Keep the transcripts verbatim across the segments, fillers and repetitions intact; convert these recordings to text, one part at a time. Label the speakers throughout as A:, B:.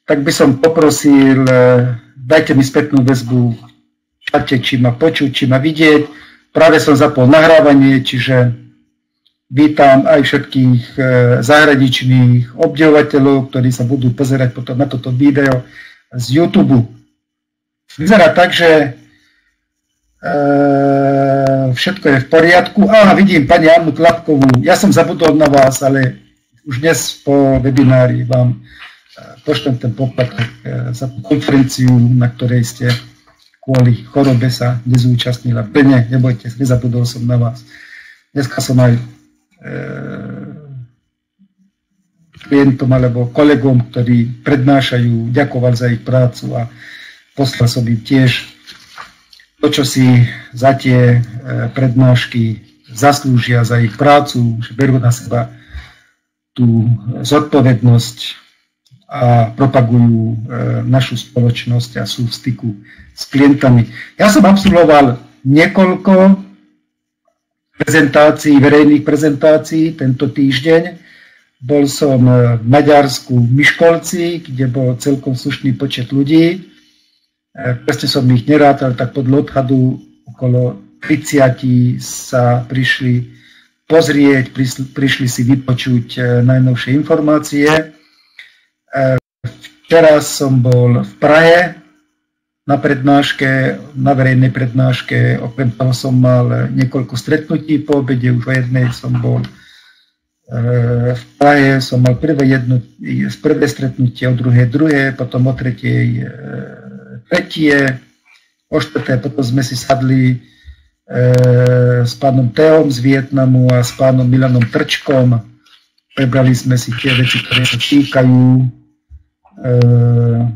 A: tak by som poprosil, dajte mi spätnú väzbu, čate, či ma počuť, či ma vidieť. Práve som zapol nahrávanie, čiže vítam aj všetkých zahraničných obdivovateľov, ktorí sa budú pozerať potom na toto video z YouTube. Vyzerá tak, že e, všetko je v poriadku. Á, vidím pani Annu Tlapkovú. Ja som zabudol na vás, ale už dnes po webinári vám pošlem ten poplatok za tú konferenciu, na ktorej ste kvôli chorobe sa nezúčastnila. Plne, nebojte, nezabudol som na vás. Dneska som aj e, klientom alebo kolegom, ktorí prednášajú, ďakoval za ich prácu a poslal som im tiež to, čo si za tie e, prednášky zaslúžia, za ich prácu, že berú na seba tú zodpovednosť a propagujú e, našu spoločnosť a sú v styku s klientami. Ja som absolvoval niekoľko prezentácií, verejných prezentácií tento týždeň. Bol som v Maďarsku v Miškolci, kde bol celkom slušný počet ľudí. E, presne som ich nerátal, tak podľa odhadu okolo tridsať sa prišli pozrieť, prišli, prišli si vypočuť e, najnovšie informácie. Včera som bol v Prahe na prednáške, na verejnej prednáške, okrem toho som mal niekoľko stretnutí po obede, už o jednej som bol v Prahe, som mal prvé, jedno, prvé stretnutie, o druhé druhé, potom o tretej tretie, o štvrté potom sme si sadli s pánom Teom z Vietnamu a s pánom Milanom Trčkom, prebrali sme si tie veci, ktoré sa týkajú Uh,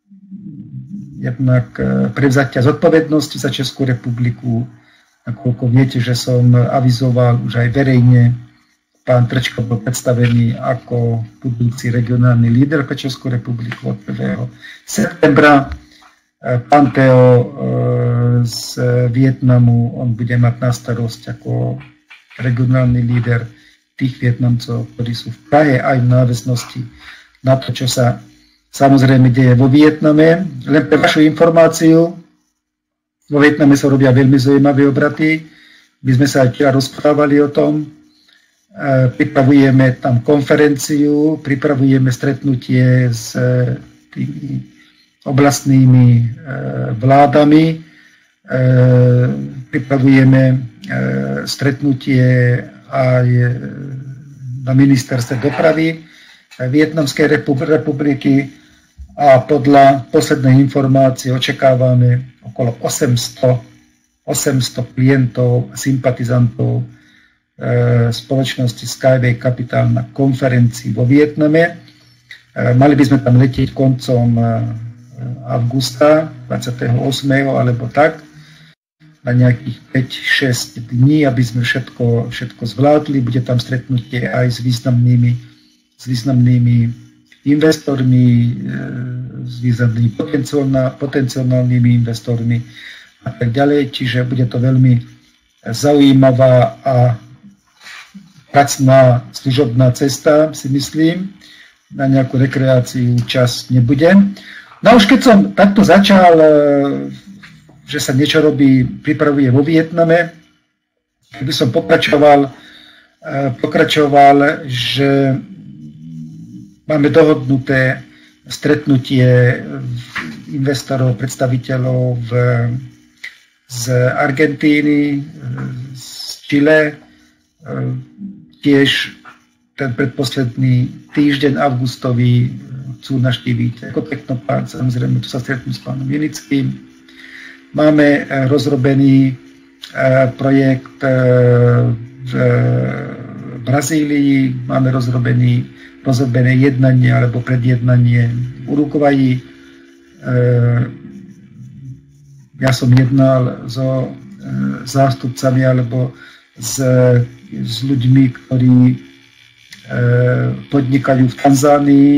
A: jednak uh, prevzatia zodpovednosti za Českú republiku. Nakoľko viete, že som avizoval už aj verejne, pán Trčko bol predstavený ako budúci regionálny líder pre Českú republiku od prvého septembra. Uh, pán Teo uh, z Vietnamu, on bude mať na starosť ako regionálny líder tých Vietnamcov, ktorí sú v Prahe, aj v náväznosti na to, čo sa samozrejme deje vo Vietname. Len pre vašu informáciu, vo Vietname sa robia veľmi zaujímavé obraty. My sme sa aj včera rozprávali o tom. Pripravujeme tam konferenciu, pripravujeme stretnutie s tými oblastnými vládami, pripravujeme stretnutie aj na ministerstve dopravy Vietnamskej republiky a podľa poslednej informácie očakávame okolo osemsto, osemsto klientov a sympatizantov e, spoločnosti Skyway Capital na konferencii vo Vietname. E, mali by sme tam letieť koncom e, augusta, dvadsiateho ôsmeho alebo tak, na nejakých päť šesť dní, aby sme všetko, všetko zvládli. Bude tam stretnutie aj s významnými s významnými investormi, s významnými potenciálnymi investormi a tak ďalej. Čiže bude to veľmi zaujímavá a pracná služobná cesta, si myslím. Na nejakú rekreáciu čas nebude. No už keď som takto začal, že sa niečo robí, pripravuje vo Vietname, by som pokračoval, pokračoval, že máme dohodnuté stretnutie investorov, predstaviteľov v, z Argentíny, z Chile. Tiež ten predposledný týždeň augustový chcú naštíviť ako Technopart, samozrejme tu sa stretnú s pánom Jenickým. Máme rozrobený projekt v Brazílii, máme rozrobený rozrobené jednanie alebo predjednanie v Uruguayi. Ja som jednal so zástupcami alebo s, s ľuďmi, ktorí podnikajú v Tanzánii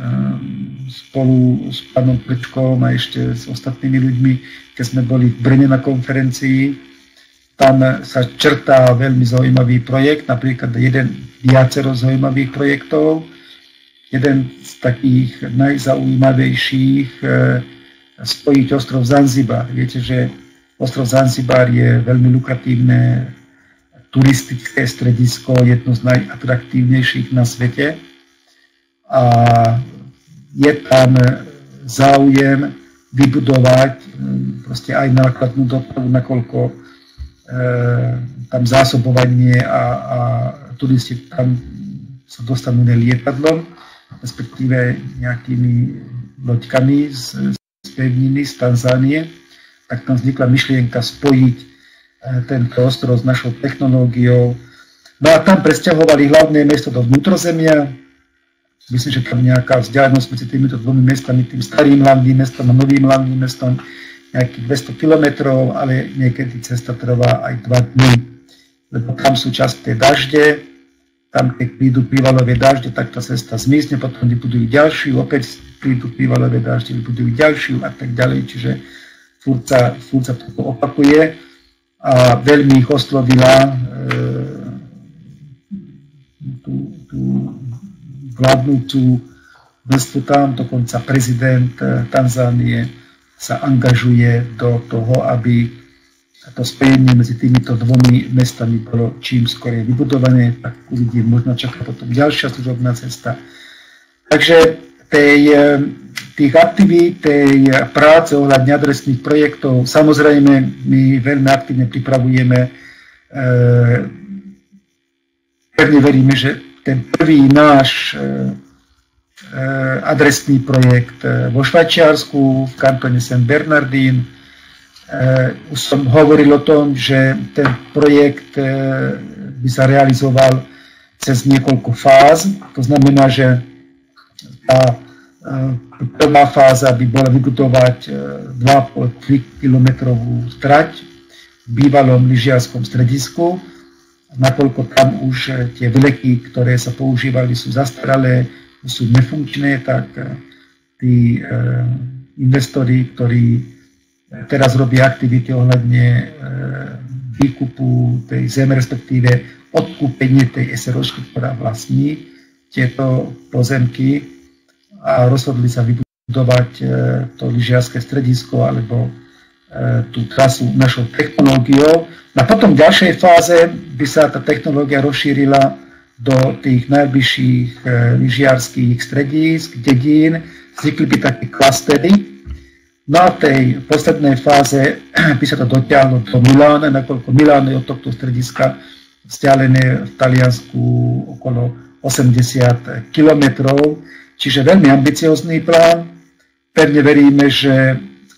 A: spolu s pánom Plečkom a ešte s ostatnými ľuďmi, keď sme boli v Brne na konferencii. Tam sa črtá veľmi zaujímavý projekt, napríklad jeden viacero zaujímavých projektov. jeden z takých najzaujímavejších spojiť ostrov Zanzibar. Viete, že ostrov Zanzibar je veľmi lukratívne turistické stredisko, jedno z najatraktívnejších na svete. A je tam záujem vybudovať proste aj nákladnú dopravu, nakoľko e, tam zásobovanie a, a turisti tam sa dostanú lietadlom, respektíve nejakými loďkami z, z pevniny, z Tanzánie, tak tam vznikla myšlienka spojiť e, tento ostrov s našou technológiou. No a tam presťahovali hlavné mesto do vnútrozemia. Myslím, že tam nejaká vzdialenosť medzi týmito dvomi mestami, tým starým hlavným mestom a novým hlavným mestom, nejakých dvesto kilometrov, ale niekedy cesta trvá aj dva dny. Lebo tam sú časté dažde, tam keď prídu prívalové dažde, tak tá cesta zmizne, potom vybudujú ďalšiu, opäť prídu prívalové dažde, vybudujú ďalšiu a tak ďalej, čiže furt sa, furt sa to opakuje a veľmi ich oslovila e, tú, tú vládnúcu vrstvu tam, dokonca prezident Tanzánie sa angažuje do toho, aby to spojenie medzi týmito dvomi mestami bolo čím skorej vybudované, tak uvidím, možno čaká potom ďalšia služobná cesta. Takže tej, tých aktivít, tej práce ohľadne adresných projektov, samozrejme my veľmi aktívne pripravujeme, e, pevne veríme, že ten prvý náš adresný projekt vo Švajčiarsku, v kantone Saint Bernardín. Už som hovoril o tom, že ten projekt by sa realizoval cez niekoľko fáz. To znamená, že tá prvá fáza by bola vybudovať dva a pol až tri kilometrovú trať v bývalom lyžiarskom stredisku. Nakoľko tam už tie vleky, ktoré sa používali, sú zastaralé, sú nefunkčné, tak tí investori, ktorí teraz robia aktivity ohľadne výkupu tej zeme, respektíve odkúpenie tej SROčky, ktorá vlastní tieto pozemky a rozhodli sa vybudovať to lyžiarske stredisko alebo tú trasu našou technológiou. A potom v ďalšej fáze by sa tá technológia rozšírila do tých najbližších lyžiarských stredísk, dedín, vznikli by také klastery. No a v tej poslednej fáze by sa to dotiahlo do Milána, nakoľko Milán je od tohto strediska vzdialené v Taliansku okolo osemdesiat kilometrov, čiže veľmi ambiciózny plán. Pevne veríme, že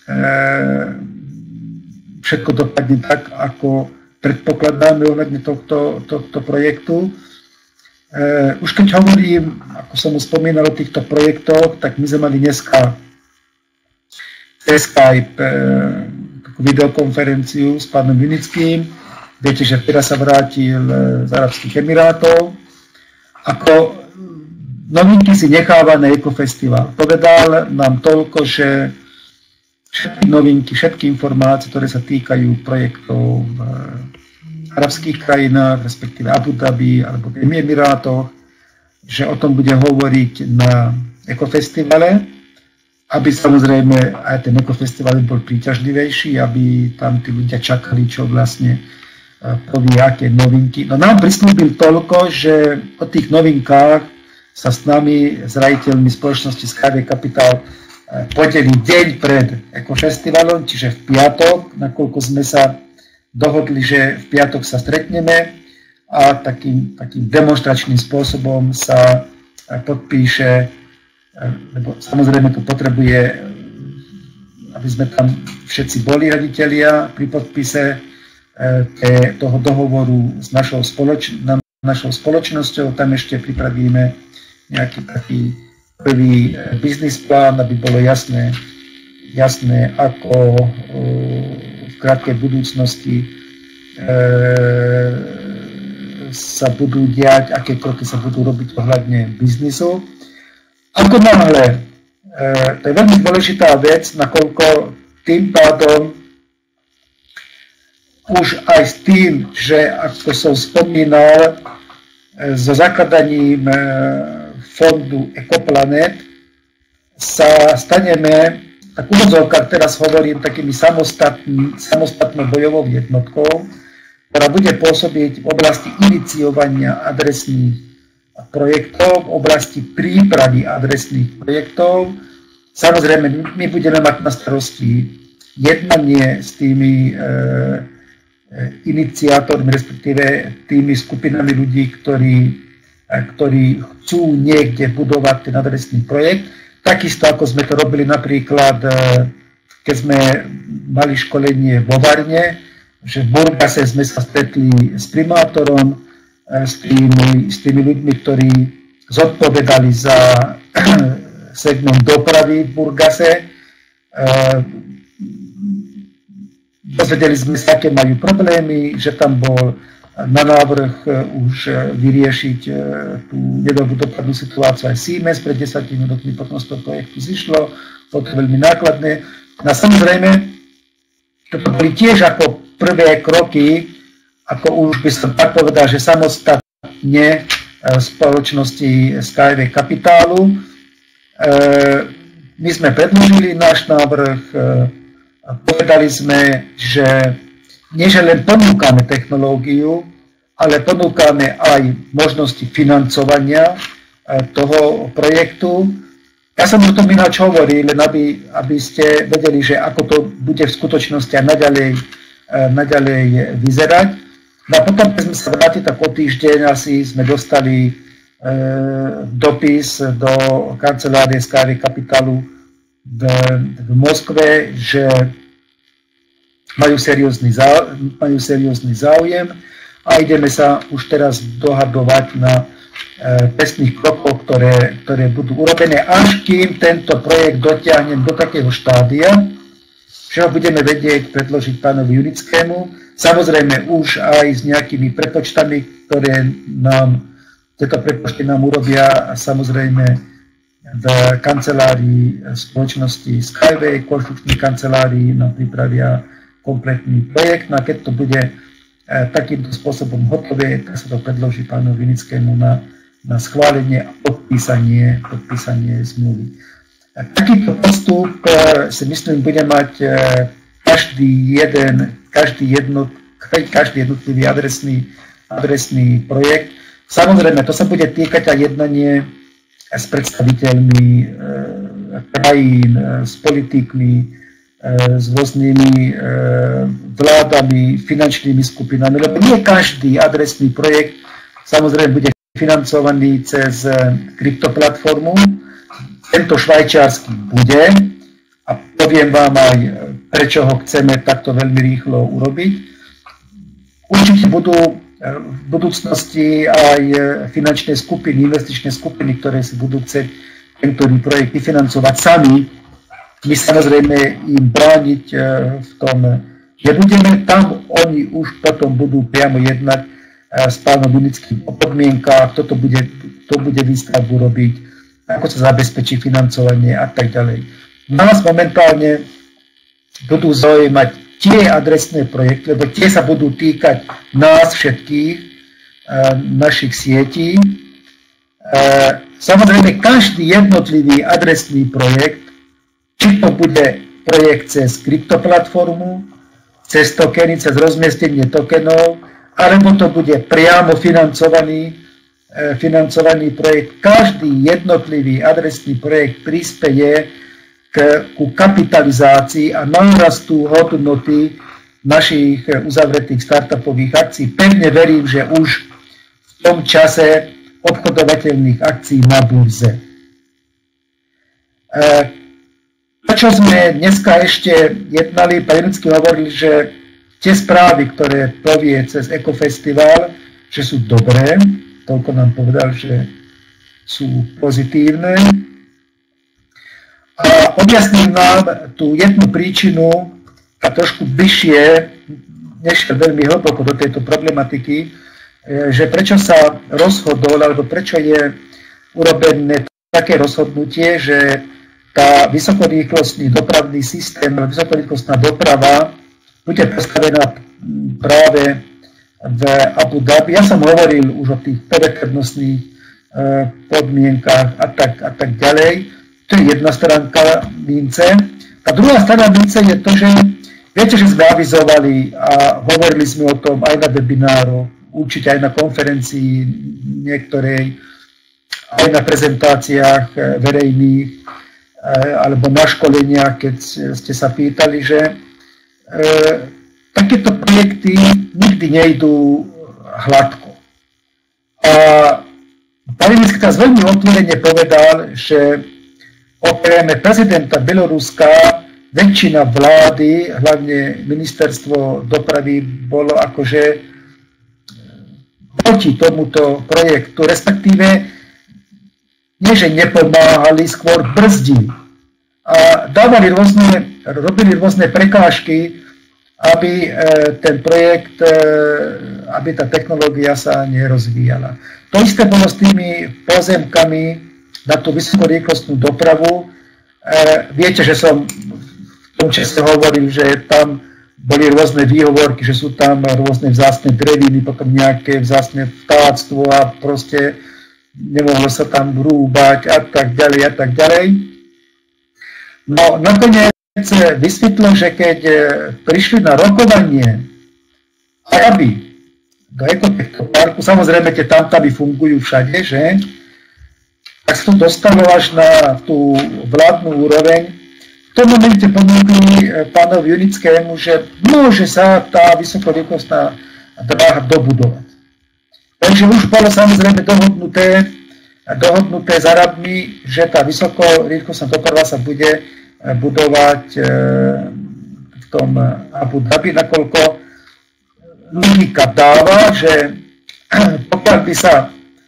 A: všetko dopadne tak, ako predpokladáme ohľadne tohto, tohto projektu. Už keď hovorím, ako som už spomínal o týchto projektoch, tak my sme mali dneska cez Skype takú videokonferenciu s pánom Vinickým. Viete, že teraz sa vrátil z Arabských Emirátov. Ako novinky si necháva na Ekofestival. Povedal nám toľko, že všetky novinky, všetky informácie, ktoré sa týkajú projektov v arabských krajinách, respektíve Abu Dhabi alebo v Emirátoch, že o tom bude hovoriť na Ekofestivale, aby samozrejme aj ten Ekofestival bol príťažlivejší, aby tam tí ľudia čakali, čo vlastne povie, aké novinky. No nám prislúbil toľko, že o tých novinkách sa s nami, s raditeľmi spoločnosti Skyway Capital, podelí deň pred Ekofestivalom, čiže v piatok, nakoľko sme sa dohodli, že v piatok sa stretneme a takým, takým demonstračným spôsobom sa podpíše, lebo samozrejme to potrebuje, aby sme tam všetci boli raditelia pri podpise toho dohovoru s našou, spoloč, našou spoločnosťou. Tam ešte pripravíme nejaký taký prvý biznis plán, aby bolo jasné, jasné ako v krátkej budúcnosti sa budú diať, aké kroky sa budú robiť ohľadne biznisu. Ako náhle, to je veľmi dôležitá vec, nakoľko tým pádom už aj s tým, že ako som spomínal, so zakladaním fondu Ecoplanet sa staneme, tak úvodzovkách teraz hovorím, takými samostatnou bojovou jednotkou, ktorá bude pôsobiť v oblasti iniciovania adresných projektov, v oblasti prípravy adresných projektov. Samozrejme, my budeme mať na starosti jednanie s tými e, iniciátormi, respektíve tými skupinami ľudí, ktorí, e, ktorí chcú niekde budovať ten adresný projekt. Takisto ako sme to robili napríklad, e, keď sme mali školenie vo Varne, že v Burgase sme sa stretli s primátorom, e, s, tými, s tými ľuďmi, ktorí zodpovedali za segment dopravy v Burgase. E, Dozvedeli sme sa, aké majú problémy, že tam bol na návrh už vyriešiť tú nedobrú dopravnú situáciu aj Siemens pred desiatimi rokmi, potom z toho projektu zišlo, bolo to veľmi nákladné. No a samozrejme, to boli tiež ako prvé kroky, ako už by som tak povedal, že samostatne spoločnosti Skyway Kapitálu. My sme predložili náš návrh, povedali sme, že nie že len ponúkame technológiu, ale ponúkame aj možnosti financovania toho projektu. Ja som o tom ináč hovoril, len aby, aby ste vedeli, že ako to bude v skutočnosti aj naďalej, naďalej vyzerať. No a potom, keď sme sa vrátili, tak o týždeň asi sme dostali e, dopis do kancelárie Skyway Kapitálu v, v Moskve, že majú seriózny, záujem, majú seriózny záujem a ideme sa už teraz dohadovať na e, presných krokoch, ktoré, ktoré budú urobené, až kým tento projekt dotiahnem do takého štádia, že ho budeme vedieť predložiť pánovi Junickému. Samozrejme už aj s nejakými prepočtami, ktoré nám, tieto prepočty nám urobia samozrejme v kancelárii spoločnosti Skyway, konštrukčnej kancelárii nám pripravia kompletný projekt. No a keď to bude e, takýmto spôsobom hotové, tak sa to predloží pánovi Vinickému na, na schválenie a podpísanie, podpísanie zmluvy. A takýto postup e, si myslím bude mať e, každý jeden, každý, jednot, každý jednotlivý adresný, adresný projekt. Samozrejme, to sa bude týkať aj jednanie s predstaviteľmi e, krajín, e, s politikmi, e, s rôznymi e, vládami, finančnými skupinami, lebo nie každý adresný projekt samozrejme bude financovaný cez kryptoplatformu. Tento švajčiarsky bude a poviem vám aj, prečo ho chceme takto veľmi rýchlo urobiť. Určite budú v budúcnosti aj finančné skupiny, investičné skupiny, ktoré si budú chcieť tento projekt vyfinancovať sami. My samozrejme im brániť v tom nebudeme. Tam oni už potom budú priamo jednať s pánom Vinickým o podmienkách, kto to bude, kto bude výstavbu robiť, ako sa zabezpečí financovanie a tak ďalej. Nás momentálne budú zaujímať tie adresné projekty, lebo tie sa budú týkať nás všetkých, našich sietí. Samozrejme, každý jednotlivý adresný projekt, či to bude projekt cez kryptoplatformu, cez tokeny, cez rozmiestnenie tokenov, alebo to bude priamo financovaný, financovaný projekt. Každý jednotlivý adresný projekt prispeje k, ku kapitalizácii a nárastu hodnoty našich uzavretých startupových akcií. Pevne verím, že už v tom čase obchodovateľných akcií na burze. Prečo sme dneska ešte jednali, pán Junický hovoril, že tie správy, ktoré povie cez Ekofestival, že sú dobré, toľko nám povedal, že sú pozitívne. A objasnil nám tú jednu príčinu a trošku bližšie, než veľmi hlboko do tejto problematiky, že prečo sa rozhodol, alebo prečo je urobené také rozhodnutie, že tá vysokorýchlostný dopravný systém, vysokorýchlostná doprava bude postavená práve v Abu Dhabi. Ja som hovoril už o tých perekernostných podmienkách a tak, a tak ďalej. To je jedna stránka mince. A druhá strana mince je to, že viete, že sme avizovali a hovorili sme o tom aj na webináru, určite aj na konferencii niektorej, aj na prezentáciách verejných, alebo na školeniach, keď ste sa pýtali, že e, takéto projekty nikdy nejdú hladko. A pán minister teraz veľmi otvorene povedal, že okrem prezidenta Bieloruska väčšina vlády, hlavne ministerstvo dopravy, bolo akože proti tomuto projektu, respektíve nie, že nepomáhali, skôr brzdili. A dávali rôzne, robili rôzne prekážky, aby ten projekt, aby tá technológia sa nerozvíjala. To isté bolo s tými pozemkami na tú vysokorýchlostnú dopravu. Viete, že som v tom čase hovoril, že tam boli rôzne výhovorky, že sú tam rôzne vzácne dreviny, potom nejaké vzácne vtáctvo a proste nemohlo sa tam rúbať a tak ďalej a tak ďalej. No nakoniec vysvetlo, že keď prišli na rokovanie Araby do ekotechto parku, samozrejme tie tamtamy fungujú všade, že? Tak sa to dostalo až na tú vládnu úroveň. V tom momente ponúkli pánovi Junickému, že môže sa tá vysokorýchlostná dráha dobudovať. Takže už bolo samozrejme dohodnuté, dohodnuté s Arabmi, že tá vysokorýchlostná doprava sa bude budovať v tom Abu Dhabi, nakoľko logika dáva, že pokiaľ by sa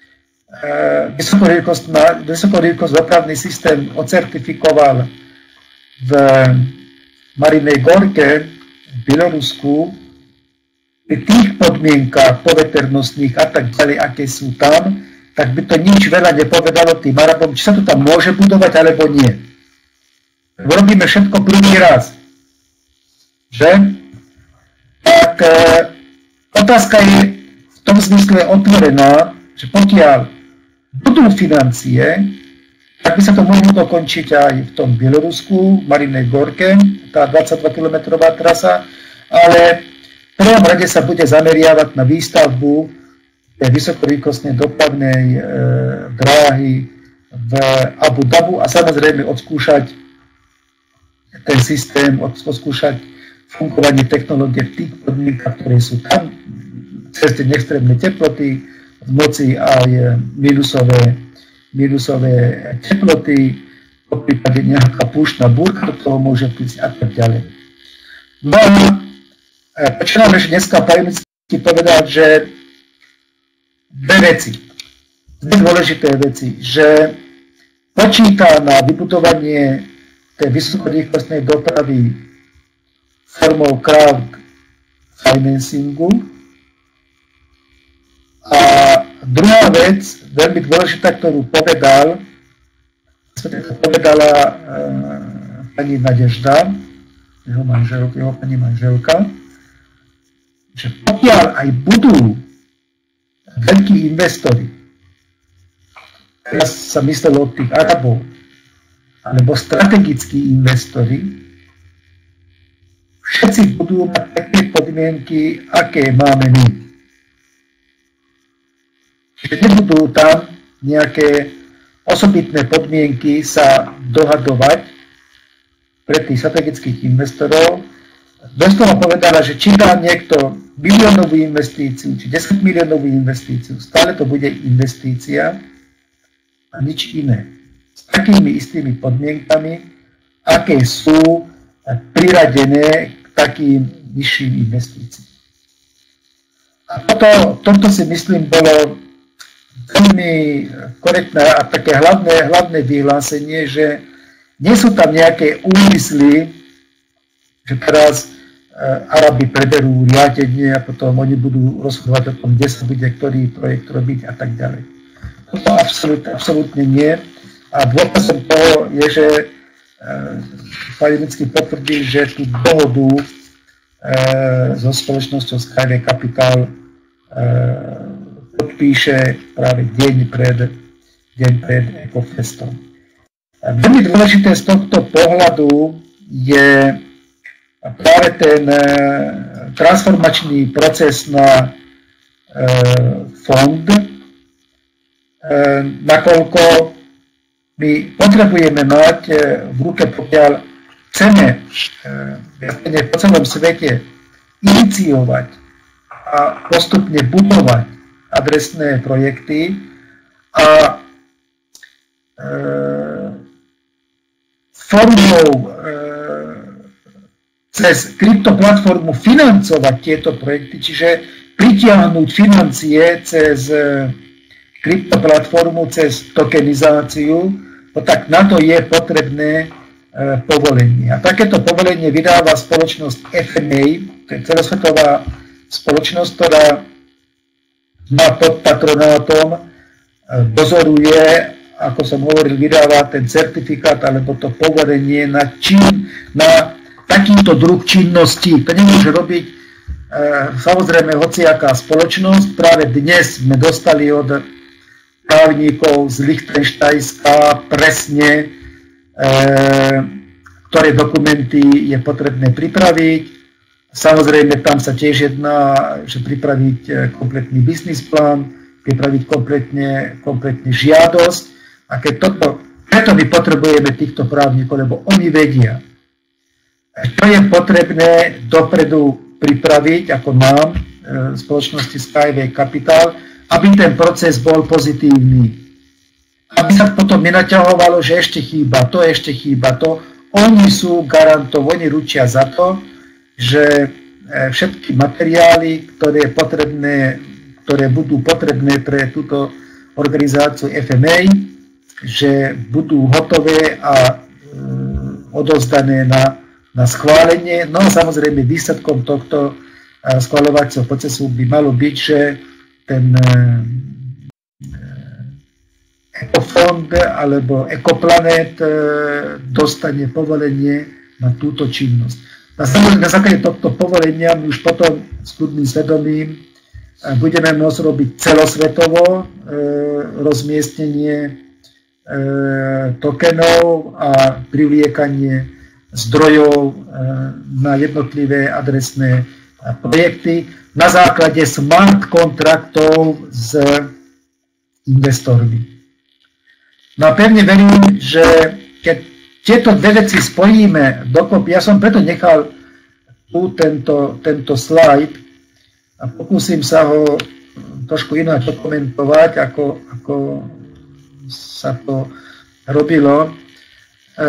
A: vysokorýchlostný dopravný systém ocertifikoval v Marinej Gorke v Bielorusku, pri tých podmienkách poveternostných a tak ďalej, aké sú tam, tak by to nič veľa nepovedalo tým Arabom, či sa to tam môže budovať, alebo nie. Robíme všetko prvý raz. Že? Tak e, otázka je v tom zmysle otvorená, že pokiaľ budú financie, tak by sa to mohlo dokončiť aj v tom Bielorusku, v Marinej Gorke, tá dvadsaťdva kilometrová trasa, ale v prvom rade sa bude zameriavať na výstavbu tej vysokorýchlostnej dopravnej e, dráhy v Abu Dhabu a samozrejme odskúšať ten systém, odskúšať fungovanie technológie v tých podmienkach, ktoré sú tam, cez tie extrémne teploty, v noci aj minusové, minusové teploty, po prípade nejaká púštna búrka, do toho môže prísť a tak ďalej. No a počíname, že dneska pán Julický povedal, že dve veci, dve dôležité veci, že počíta na vybudovanie tej vysokorýchlostnej dopravy formou crowdfinancingu. A druhá vec, veľmi dôležitá, ktorú povedal, povedala uh, pani Nadežda, jeho manželka, jeho pani manželka, že pokiaľ aj budú veľkí investori, teraz sa myslelo od tých Arabov, alebo strategickí investori, všetci budú mať také podmienky, aké máme my. Čiže nebudú tam nejaké osobitné podmienky sa dohadovať pre tých strategických investorov. Doslova povedala, že či dá niekto miliónovú investíciu, či desať miliónovú investíciu, stále to bude investícia a nič iné. S takými istými podmienkami, aké sú priradené k takým vyšším investíciám. A toto, toto si myslím bolo veľmi korektné a také hlavné, hlavné vyhlásenie, že nie sú tam nejaké úmysly, že teraz Arabi preberú riadenie a potom oni budú rozhodovať o tom, kde sa bude ktorý projekt robiť a tak ďalej. Toto absolútne, absolútne nie. A dôkazom toho je, že pán Julický potvrdil, že tú dohodu so spoločnosťou Skyway Capital podpíše práve deň pred deň pred Ecofestom. Veľmi dôležité z tohto pohľadu je práve ten transformačný proces na fond, nakoľko my potrebujeme mať v ruke, pokiaľ chceme po celom svete iniciovať a postupne budovať adresné projekty a e, formou e, cez kryptoplatformu financovať tieto projekty, čiže pritiahnuť financie cez kryptoplatformu, cez tokenizáciu, no tak na to je potrebné e, povolenie. A takéto povolenie vydáva spoločnosť F M A, to je celosvetová spoločnosť, ktorá má pod patronátom, e, dozoruje, ako som hovoril, vydáva ten certifikát alebo to povolenie na, čin, na takýto druh činnosti. To nemôže robiť e, samozrejme hociaká spoločnosť. Práve dnes sme dostali od právnikov z Lichtenštajska presne, e, ktoré dokumenty je potrebné pripraviť. Samozrejme, tam sa tiež jedná, že pripraviť kompletný biznis plán, pripraviť kompletne, kompletne žiadosť. A keď toto, preto my potrebujeme týchto právnikov, lebo oni vedia, čo je potrebné dopredu pripraviť, ako nám, e, spoločnosti Skyway Capital, aby ten proces bol pozitívny. Aby sa potom nenaťahovalo, že ešte chýba to, ešte chýba to. Oni sú garantov, oni ručia za to, že všetky materiály, ktoré, potrebné, ktoré budú potrebné pre túto organizáciu F M A, že budú hotové a e, odovzdané na, na schválenie. No a samozrejme výsledkom tohto schvaľovacieho procesu by malo byť, že ten Ecofond alebo Ecoplanet dostane povolenie na túto činnosť. Na základe tohto povolenia my už potom s kľudným svedomím budeme môcť robiť celosvetovo rozmiestnenie tokenov a privliekanie zdrojov na jednotlivé adresné projekty na základe smart kontraktov s investormi. No a pevne verím, že keď tieto dve veci spojíme dokopy, ja som preto nechal tu tento, tento slajd a pokúsim sa ho trošku ináč dokumentovať, ako, ako sa to robilo. E,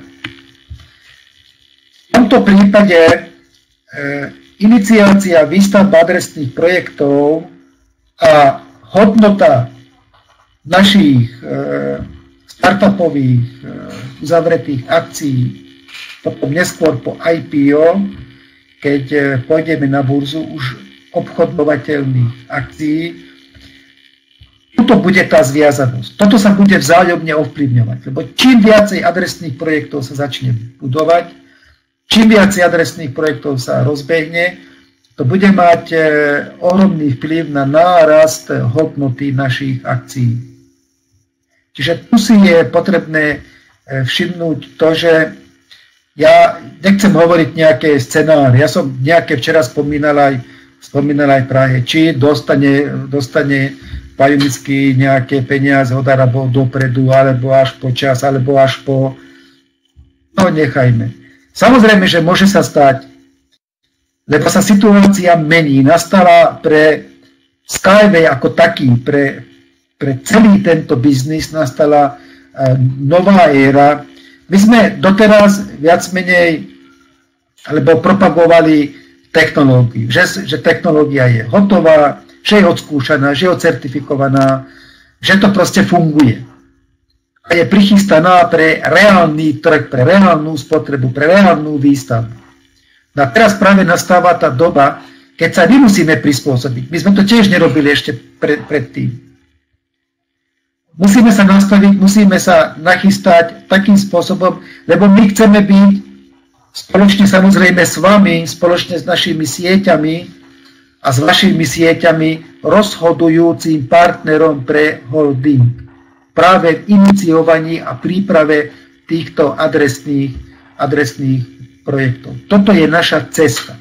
A: v tomto prípade e, iniciácia výstavba adresných projektov a hodnota našich e, startupových e, uzavretých akcií, potom neskôr po I P O, keď e, pôjdeme na burzu už obchodovateľných akcií, tuto bude tá zviazanosť. Toto sa bude vzájomne ovplyvňovať, lebo čím viacej adresných projektov sa začne budovať, čím viacej adresných projektov sa rozbehne, to bude mať e, ohromný vplyv na nárast hodnoty našich akcií. Čiže tu si je potrebné e, všimnúť to, že ja nechcem hovoriť nejaké scenáre. Ja som nejaké včera spomínal aj, spomínal aj Prahe, či dostane, dostane Pajunický nejaké peniaze od Arabov dopredu, alebo až počas, alebo až po... No nechajme. Samozrejme, že môže sa stať, lebo sa situácia mení. Nastala pre Skyway ako taký, pre, pre celý tento biznis nastala uh, nová éra. My sme doteraz viac menej, alebo propagovali technológiu, že, že technológia je hotová, že je odskúšaná, že je odcertifikovaná, že to proste funguje. A je prichystaná pre reálny trh, pre reálnu spotrebu, pre reálnu výstavbu. No a teraz práve nastáva tá doba, keď sa my musíme prispôsobiť. My sme to tiež nerobili ešte pred, predtým. Musíme sa nastaviť, musíme sa nachystať takým spôsobom, lebo my chceme byť spoločne samozrejme s vami, spoločne s našimi sieťami a s vašimi sieťami rozhodujúcim partnerom pre holding. práve v iniciovaní a príprave týchto adresných, adresných projektov. Toto je naša cesta.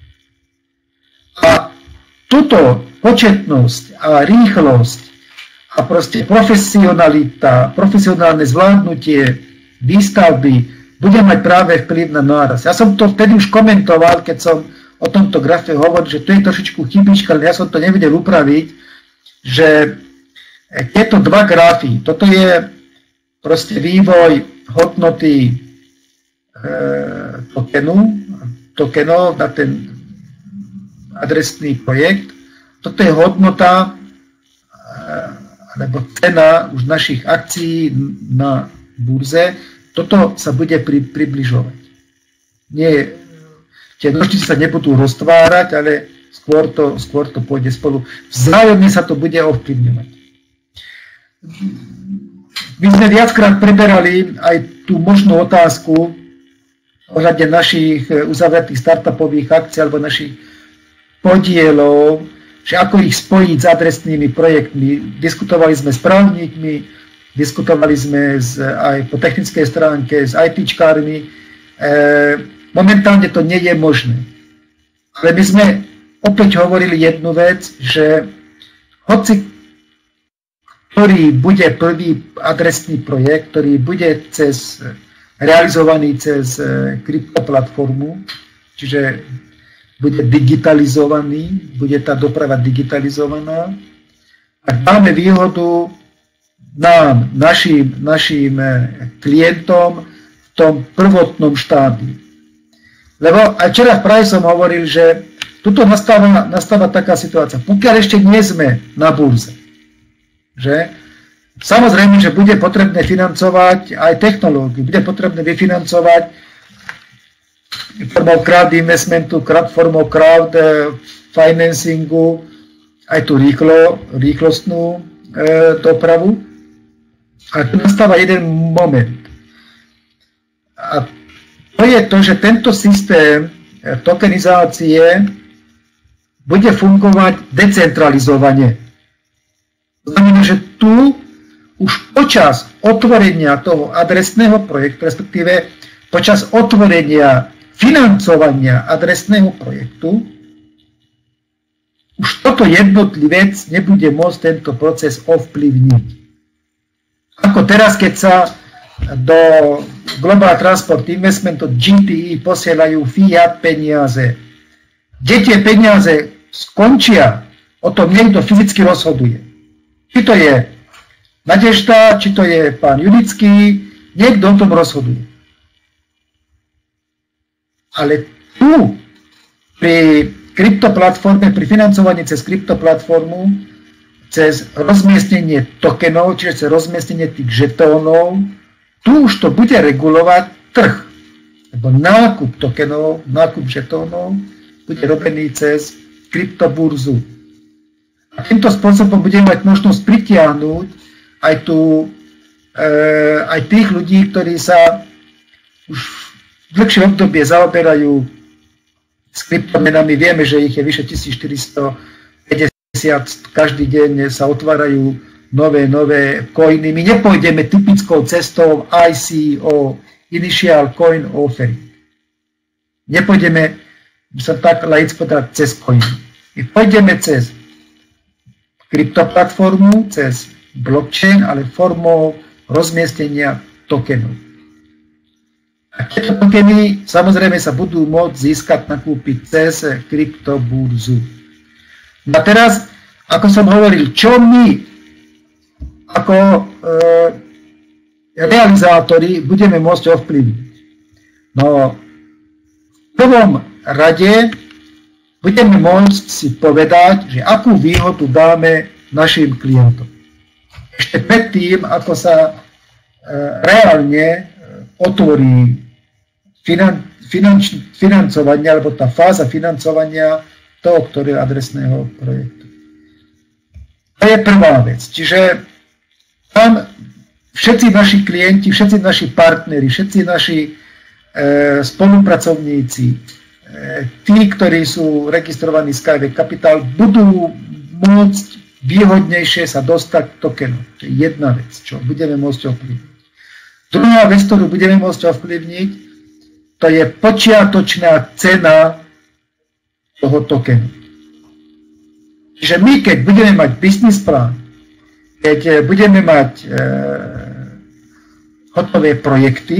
A: A túto početnosť a rýchlosť a proste profesionalita, profesionálne zvládnutie výstavby bude mať práve vplyv na nárast. Ja som to vtedy už komentoval, keď som o tomto grafe hovoril, že to je trošičku chybička, ale ja som to nevedel upraviť, že tieto dva grafy, toto je proste vývoj hodnoty e, tokenu, tokenov na ten adresný projekt. Toto je hodnota e, alebo cena už našich akcií na burze. Toto sa bude pri, približovať. Nie, tie nožnice sa nebudú roztvárať, ale skôr to, skôr to pôjde spolu. Vzájomne sa to bude ovplyvňovať. My sme viackrát preberali aj tú možnú otázku ohľadne našich uzavretých startupových akcií alebo našich podielov, že ako ich spojiť s adresnými projektmi. Diskutovali sme s právnikmi, diskutovali sme z, aj po technickej stránke s ITčkármi. E, momentálne to nie je možné. Ale my sme opäť hovorili jednu vec, že hoci ktorý bude prvý adresný projekt, ktorý bude cez, realizovaný cez kryptoplatformu, čiže bude digitalizovaný, bude tá doprava digitalizovaná. Ak máme výhodu nám, našim, našim klientom v tom prvotnom štádiu. Lebo aj včera v Prahe som hovoril, že tuto nastáva, nastáva taká situácia. Pokiaľ ešte nie sme na burze, že samozrejme, že bude potrebné financovať aj technológiu, bude potrebné vyfinancovať formou crowd investmentu, formou crowd financingu aj tú rýchlo, rýchlostnú e, dopravu. A tu nastáva jeden moment. A to je to, že tento systém tokenizácie bude fungovať decentralizovane. To znamená, že tu už počas otvorenia toho adresného projektu, respektíve počas otvorenia financovania adresného projektu, už toto jednotlivec nebude môcť tento proces ovplyvniť. Ako teraz, keď sa do Global Transport Investment od G T E posielajú fiat peniaze. Kde tie peniaze skončia, o tom niekto fyzicky rozhoduje. Či to je Nadežda, či to je pán Judický, niekto o tom rozhoduje. Ale tu, pri kryptoplatforme, pri financovaní cez kryptoplatformu, cez rozmiestnenie tokenov, čiže cez rozmiestnenie tých žetónov, tu už to bude regulovať trh. Lebo nákup tokenov, nákup žetónov bude robený cez kryptoburzu. A týmto spôsobom budeme mať možnosť pritiahnuť aj, tu, e, aj tých ľudí, ktorí sa už v dlhšie obdobie zaoberajú s kryptomenami. Vieme, že ich je vyše tisícštyristopäťdesiat. Každý deň sa otvárajú nové, nové coiny. My nepôjdeme typickou cestou I C O, Initial Coin Offering. Nepôjdeme, sa tak laicky povedať, cez coiny. My pôjdeme cez kryptoplatformu, cez blockchain, ale formou rozmiestnenia tokenov. A tieto tokeny samozrejme sa budú môcť získať, nakúpiť cez kryptoburzu. No a teraz, ako som hovoril, čo my ako e, realizátori budeme môcť ovplyvniť? No, v prvom rade budeme môcť si povedať, že akú výhodu dáme našim klientom. Ešte predtým, ako sa e, reálne otvorí finan, finanč, financovanie, alebo tá fáza financovania toho, ktorého adresného projektu. To je prvá vec. Čiže tam všetci naši klienti, všetci naši partneri, všetci naši e, spolupracovníci, tí, ktorí sú registrovaní Skyway Capital, budú môcť výhodnejšie sa dostať k tokenu. To je jedna vec, čo budeme môcť ovplyvniť. Druhá vec, ktorú budeme môcť ovplyvniť, to je počiatočná cena toho tokenu. Čiže my, keď budeme mať business plán, keď budeme mať e, hotové projekty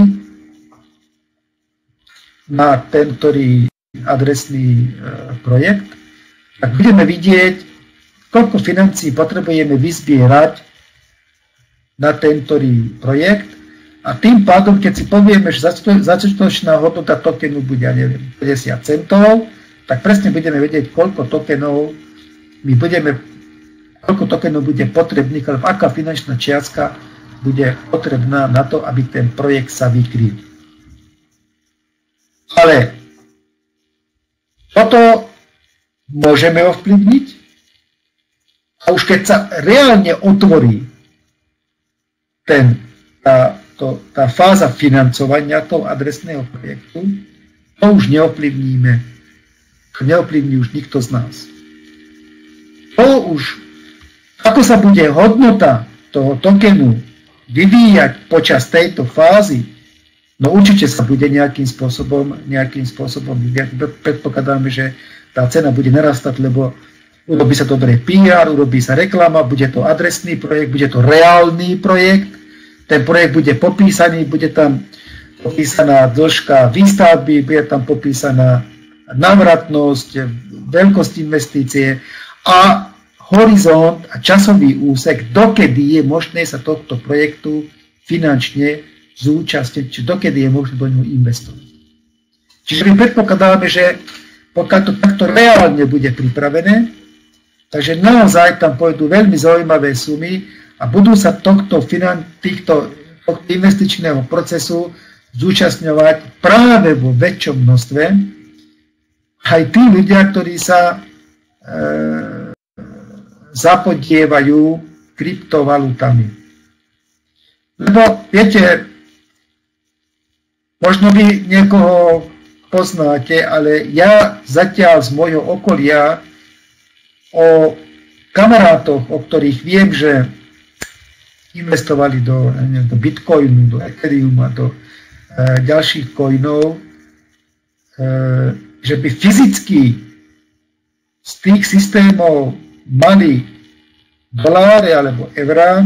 A: na ten, ktorý adresný e, projekt, tak budeme vidieť, koľko financií potrebujeme vyzbierať na ten, ktorý projekt. A tým pádom, keď si povieme, že začiatočná hodnota tokenu bude, ja neviem, päťdesiat centov, tak presne budeme vedieť, koľko tokenov my budeme, koľko tokenov bude potrebných, alebo aká finančná čiastka bude potrebná na to, aby ten projekt sa vykryl. Ale toto môžeme ovplyvniť a už keď sa reálne otvorí ten, tá, to, tá fáza financovania toho adresného projektu, to už neovplyvníme. To neovplyvní už nikto z nás. To už, ako sa bude hodnota toho tokenu vyvíjať počas tejto fázy, no určite sa bude nejakým spôsobom, nejakým spôsobom vyvíjať. Predpokladáme, že tá cena bude narastať, lebo urobí sa dobré pé er, urobí sa reklama, bude to adresný projekt, bude to reálny projekt, ten projekt bude popísaný, bude tam popísaná dĺžka výstavby, bude tam popísaná návratnosť, veľkosť investície a horizont a časový úsek, dokedy je možné sa tohto projektu finančne zúčastniť, či dokedy je možné do ňoho investovať. Čiže my predpokladáme, že pokiaľ to takto reálne bude pripravené, takže naozaj tam pôjdu veľmi zaujímavé sumy a budú sa tohto, finan- týchto, tohto investičného procesu zúčastňovať práve vo väčšom množstve aj tí ľudia, ktorí sa e, zapodievajú kryptovalutami. Lebo, viete, možno vy niekoho poznáte, ale ja zatiaľ z môjho okolia o kamarátoch, o ktorých viem, že investovali do, neviem, do Bitcoinu, do Ethereuma, do e, ďalších coinov, e, že by fyzicky z tých systémov mali doláre alebo eurá.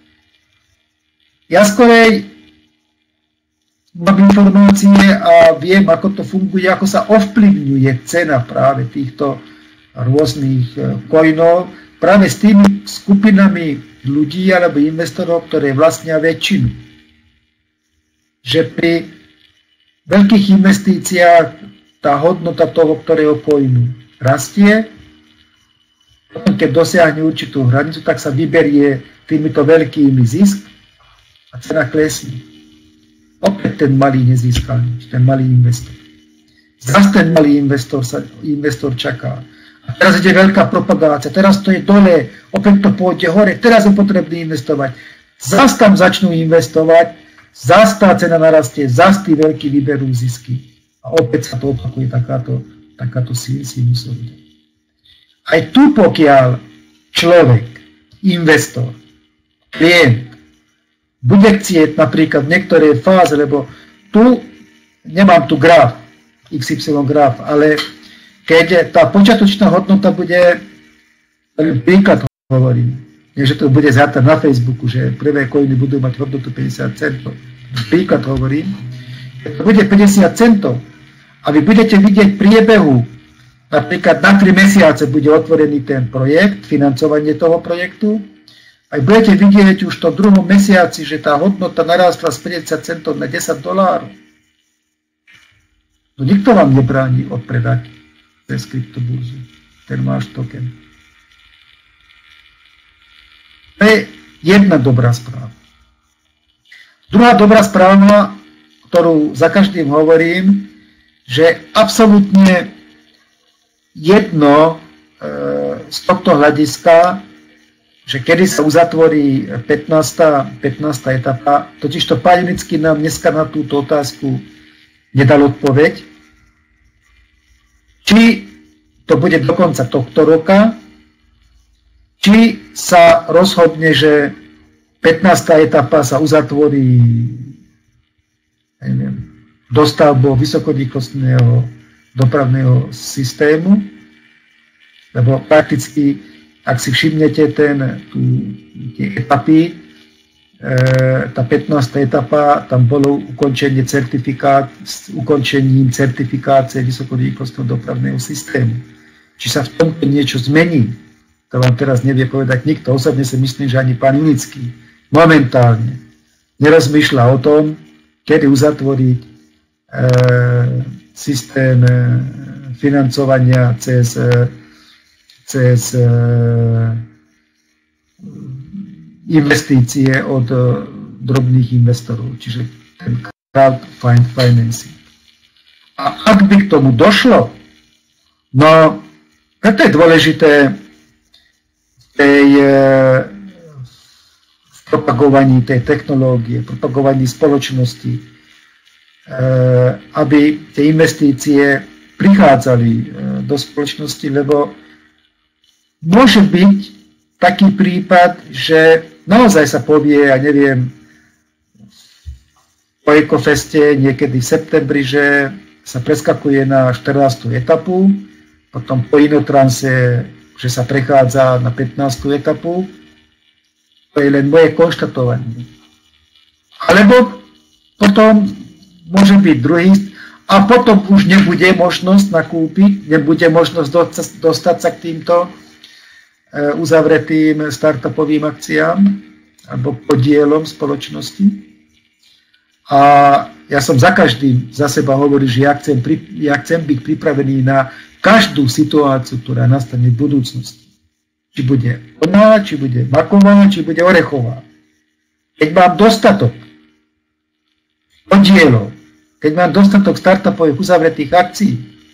A: Ja skorej mám informácie a viem, ako to funguje, ako sa ovplyvňuje cena práve týchto rôznych coinov práve s tými skupinami ľudí alebo investorov, ktoré vlastnia väčšinu. Že pri veľkých investíciách tá hodnota toho, ktorého coinu rastie, potom keď dosiahne určitú hranicu, tak sa vyberie týmito veľkými zisk a cena klesne. Opäť ten malý nezískal nič, ten malý investor. Zas ten malý investor, sa, investor čaká. A teraz ide veľká propagácia, teraz to je dole, opäť to pôjde hore, teraz je potrebné investovať. Zas tam začnú investovať, zas tá cena narastie, zas tí veľkí vyberú zisky. A opäť sa to opakuje takáto, takáto sinusoida. Aj tu, pokiaľ človek, investor, klient, bude chcieť napríklad v niektorej fáze, lebo tu nemám tu graf, iks ypsilon graf, ale keď tá počiatočná hodnota bude, príklad hovorím, nie že to bude zajtra na Facebooku, že prvé coiny budú mať hodnotu päťdesiat centov, príklad hovorím, keď to bude päťdesiat centov a vy budete vidieť priebehu, napríklad na tri mesiace bude otvorený ten projekt, financovanie toho projektu, aj budete vidieť už v tom druhom mesiaci, že tá hodnota narástla z päťdesiat centov na desať dolárov. No nikto vám nebráni odpredať cez kryptoburzu, ten váš token. To je jedna dobrá správa. Druhá dobrá správa, ktorú za každým hovorím, že absolútne jedno e, z tohto hľadiska, že kedy sa uzatvorí pätnásta etapa, totiž to Pálenický nám dneska na túto otázku nedal odpoveď, či to bude do konca tohto roka, či sa rozhodne, že pätnásta etapa sa uzatvorí neviem, dostavbou vysokorýchlostného dopravného systému, lebo prakticky, ak si všimnete ten, tú, tie etapy, e, tá pätnásta etapa, tam bolo ukončenie certifikát, s ukončením certifikácie vysokorýchlostného dopravného systému. Či sa v tomto niečo zmení, to vám teraz nevie povedať nikto. Osobne si myslím, že ani pán Unický momentálne nerozmýšľa o tom, kedy uzatvoriť e, systém e, financovania cez, e, cez e, investície od e, drobných investorov, čiže ten crowdfunding financing. A ak by k tomu došlo, no, to je dôležité v, tej, v propagovaní tej technológie, propagovaní spoločnosti, aby tie investície prichádzali do spoločnosti, lebo môže byť taký prípad, že naozaj sa povie, ja neviem, po Ecofeste niekedy v septembri, že sa preskakuje na štrnástu etapu, potom po Inotranse, že sa prechádza na pätnástu etapu. To je len moje konštatovanie. Alebo potom môže byť druhý, a potom už nebude možnosť nakúpiť, nebude možnosť dostať sa k týmto uzavretým startupovým akciám alebo podielom spoločnosti. A ja som za každým za seba hovoril, že ja chcem, ja chcem byť pripravený na každú situáciu, ktorá nastane v budúcnosti. Či bude ona, či bude maková, či bude orechová. Keď mám dostatok podielov, keď mám dostatok startupových uzavretých akcií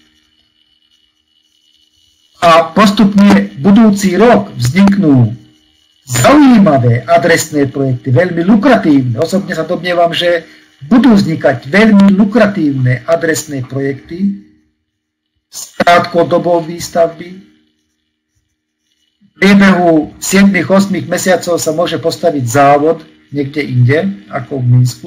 A: a postupne budúci rok vzniknú zaujímavé adresné projekty, veľmi lukratívne. Osobne sa domnievam, že budú vznikať veľmi lukratívne adresné projekty z krátkodobou výstavby. V priebehu sedem až osem mesiacov sa môže postaviť závod niekde inde, ako v Minsku.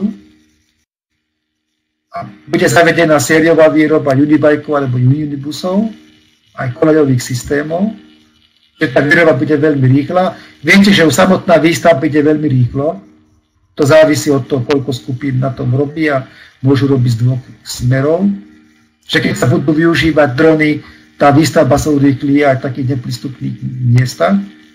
A: A bude zavedená sériová výroba unibajkov alebo unibusov, aj koľajových systémov. Že tá výroba bude veľmi rýchla. Viete, že už samotná výstavba bude veľmi rýchlo. To závisí od toho, koľko skupín na tom robí a môžu robiť z dvoch smerov. Že keď sa budú využívať drony, tá výstavba sa urýchli aj v takých neprístupných miestach.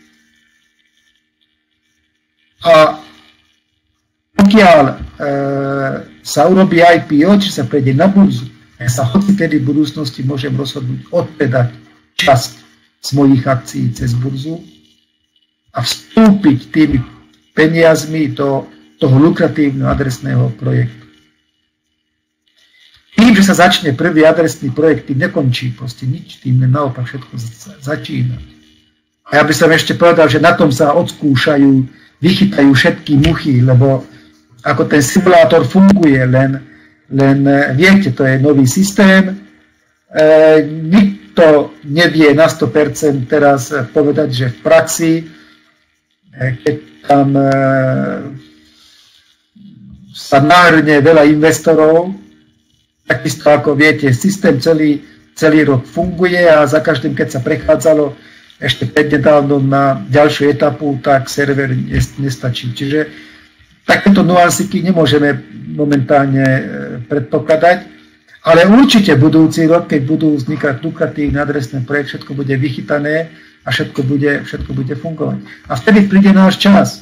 A: A pokiaľ e, sa urobí í pé ó, či sa prejde na burzu, ja sa hocikedy v budúcnosti môžem rozhodnúť odpredať časť z mojich akcií cez burzu a vstúpiť tými peniazmi do toho lukratívneho adresného projektu. Tým, že sa začne prvý adresný projekt, tým nekončí proste nič, tým naopak všetko začína. A ja by som ešte povedal, že na tom sa odskúšajú, vychytajú všetky muchy, lebo ako ten simulátor funguje, len, len viete, to je nový systém, e, nikto nevie na sto percent teraz povedať, že v praxi, e, keď tam e, sa nahrne veľa investorov, takisto ako viete, systém celý, celý rok funguje a za každým, keď sa prechádzalo ešte prednedávno na ďalšiu etapu, tak server nestačí. Čiže takéto nuansiky nemôžeme momentálne predpokladať, ale určite budúci rok, keď budú vznikať lukratívne adresné projekty, všetko bude vychytané a všetko bude, všetko bude fungovať. A vtedy príde náš čas.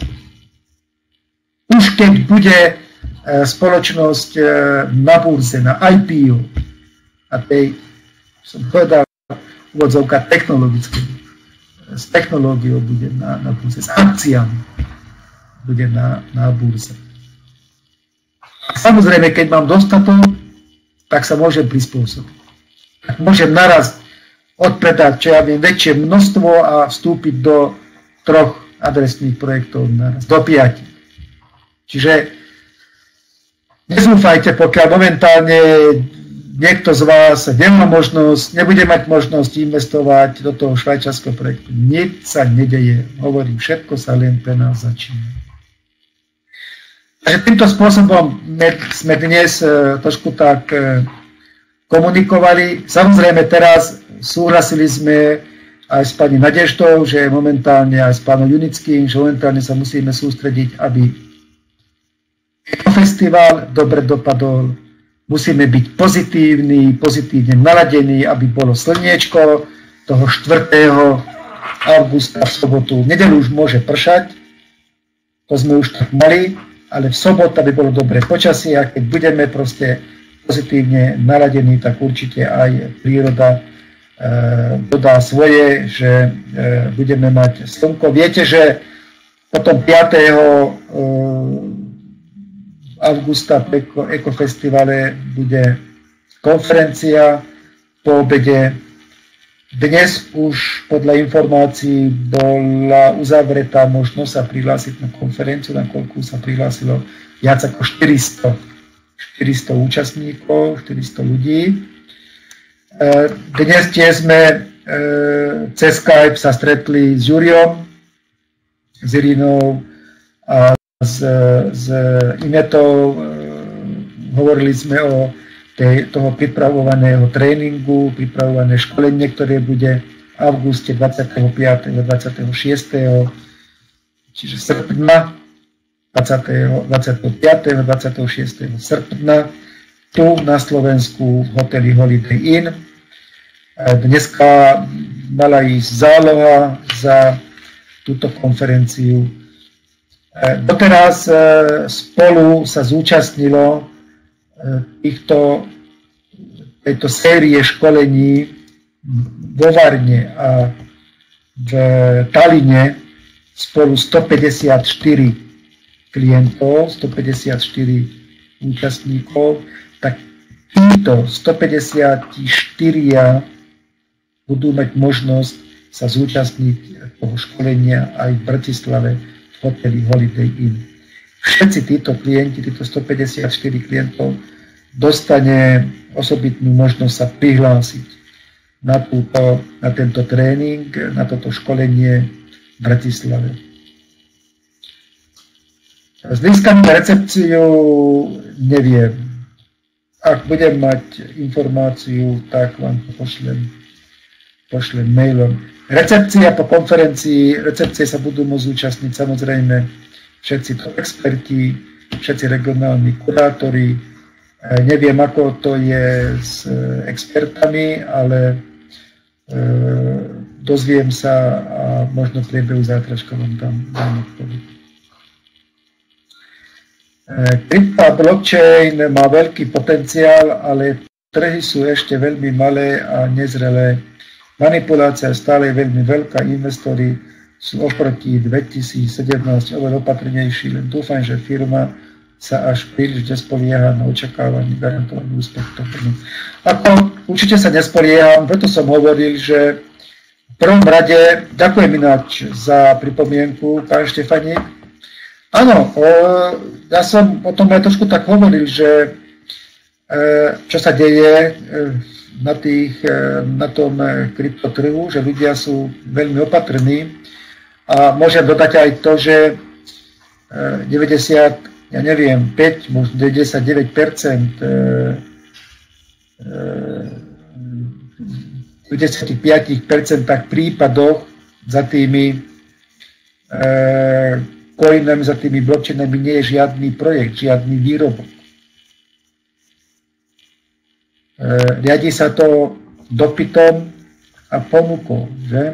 A: Už keď bude spoločnosť na burze, na í pé ó a tej, som povedal, úvodzovka technologickej, s technológiou bude na, na burze, s akciami bude na, na burze. A samozrejme, keď mám dostatok, tak sa môžem prispôsobiť. Tak môžem naraz odpredať, čo ja viem, väčšie množstvo a vstúpiť do troch adresných projektov naraz, do piatich. Čiže nezúfajte, pokiaľ momentálne niekto z vás nemá možnosť, nebude mať možnosť investovať do toho švajčiarskeho projektu. Nič sa nedeje. Hovorím, všetko sa len pre nás začína. Takže týmto spôsobom sme dnes trošku tak komunikovali. Samozrejme teraz súhlasili sme aj s pani Nadeždou, že momentálne aj s pánom Junickým, že momentálne sa musíme sústrediť, aby festival dobre dopadol. Musíme byť pozitívni, pozitívne naladení, aby bolo slniečko toho štvrtého augusta v sobotu. V nedeľu už môže pršať, to sme už tak mali, ale v sobotu by bolo dobré počasie a keď budeme proste pozitívne naladení, tak určite aj príroda e, dodá svoje, že e, budeme mať slnko. Viete, že potom piateho augusta v Ekofestivale bude konferencia po obede. Dnes už podľa informácií bola uzavretá možnosť sa prihlásiť na konferenciu, na koľku sa prihlásilo viac ako štyristo, štyristo účastníkov, štyristo ľudí. Dnes tiež sme cez Skype sa stretli s Juriom, s Irinou a s, s Inetou. Hovorili sme o tej, toho pripravovaného tréningu, pripravované školenie, ktoré bude v auguste dvadsiateho piateho dvadsiateho šiesteho čiže srpna, dvadsiateho piateho dvadsiateho šiesteho srpna, tu na Slovensku v hoteli Holiday Inn. Dneska mala ísť záloha za túto konferenciu. Doteraz spolu sa zúčastnilo týchto, tejto série školení vo Varne a v Taline spolu stopäťdesiatštyri klientov, stopäťdesiatštyri účastníkov, tak títo stopäťdesiatštyri budú mať možnosť sa zúčastniť toho školenia aj v Bratislave v hoteli Holiday Inn. Všetci títo klienti, títo stopäťdesiatštyri klientov, dostane osobitnú možnosť sa prihlásiť na, túto, na tento tréning, na toto školenie v Bratislave. Získam recepciu, neviem. Ak budem mať informáciu, tak vám to pošlem, pošlem mailom. Recepcia po konferencii, recepcie sa budú môcť zúčastniť samozrejme všetci to experti, všetci regionálni kurátori. Neviem, ako to je s expertami, ale e, dozviem sa a možno v priebehu zajtračka vám tam dám odpoveď. Krypto a blockchain má veľký potenciál, ale trhy sú ešte veľmi malé a nezrelé. Manipulácia stále je veľmi veľká, investori sú oproti dvetisícsedemnásť oveľa opatrnejší, len dúfam, že firma sa až príliš nespolieha na očakávanie garantovaný úspech. Ako určite sa nespolieham, preto som hovoril, že v prvom rade, ďakujem ináč za pripomienku, pán Štefaník. Áno, ja som o tom aj trošku tak hovoril, že čo sa deje na, tých, na tom kryptotrhu, že ľudia sú veľmi opatrní a môžem dodať aj to, že deväťdesiat, ja neviem, päť, možno deväťdesiatdeväť percent v deväťdesiatpäť percent prípadoch za tými coinami, za tými blockchainami nie je žiadny projekt, žiadny výrobok. Riadi sa to dopytom a ponukou, že?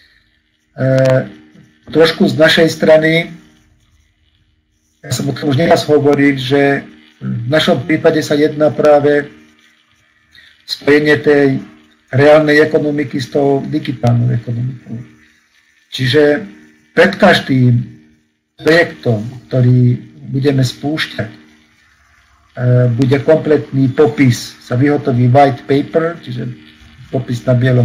A: Trošku z našej strany, ja som o tom už neraz hovoril, že v našom prípade sa jedná práve spojenie tej reálnej ekonomiky s tou digitálnou ekonomikou. Čiže pred každým projektom, ktorý budeme spúšťať, bude kompletný popis, sa vyhotoví white paper, čiže popis na bielom